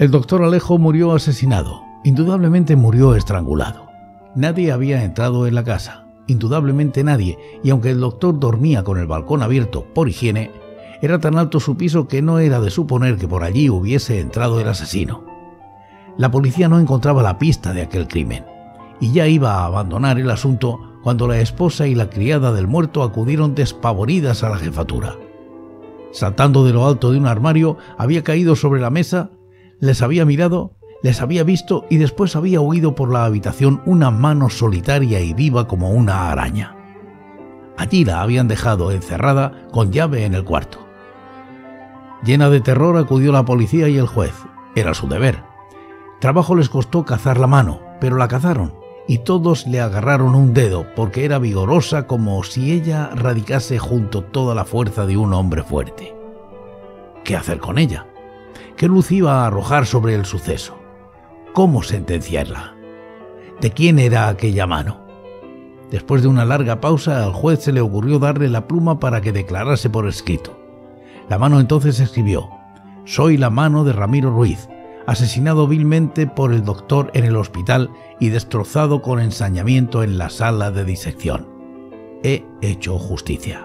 El doctor Alejo murió asesinado. Indudablemente murió estrangulado. Nadie había entrado en la casa. Indudablemente nadie, y aunque el doctor dormía con el balcón abierto por higiene, era tan alto su piso que no era de suponer que por allí hubiese entrado el asesino. La policía no encontraba la pista de aquel crimen, y ya iba a abandonar el asunto cuando la esposa y la criada del muerto acudieron despavoridas a la jefatura. Saltando de lo alto de un armario, había caído sobre la mesa, les había mirado, les había visto y después había huido por la habitación una mano solitaria y viva como una araña. Allí la habían dejado encerrada con llave en el cuarto. Llena de terror acudió la policía y el juez. Era su deber. Trabajo les costó cazar la mano, pero la cazaron y todos le agarraron un dedo porque era vigorosa como si ella radicase junto toda la fuerza de un hombre fuerte. ¿Qué hacer con ella? ¿Qué luz iba a arrojar sobre el suceso? ¿Cómo sentenciarla? ¿De quién era aquella mano? Después de una larga pausa, al juez se le ocurrió darle la pluma para que declarase por escrito. La mano entonces escribió: «Soy la mano de Ramiro Ruiz, asesinado vilmente por el doctor en el hospital y destrozado con ensañamiento en la sala de disección. He hecho justicia».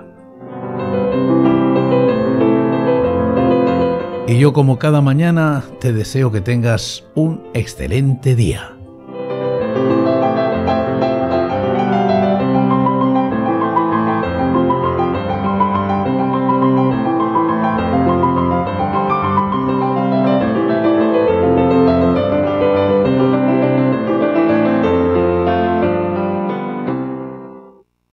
Y yo, como cada mañana, te deseo que tengas un excelente día.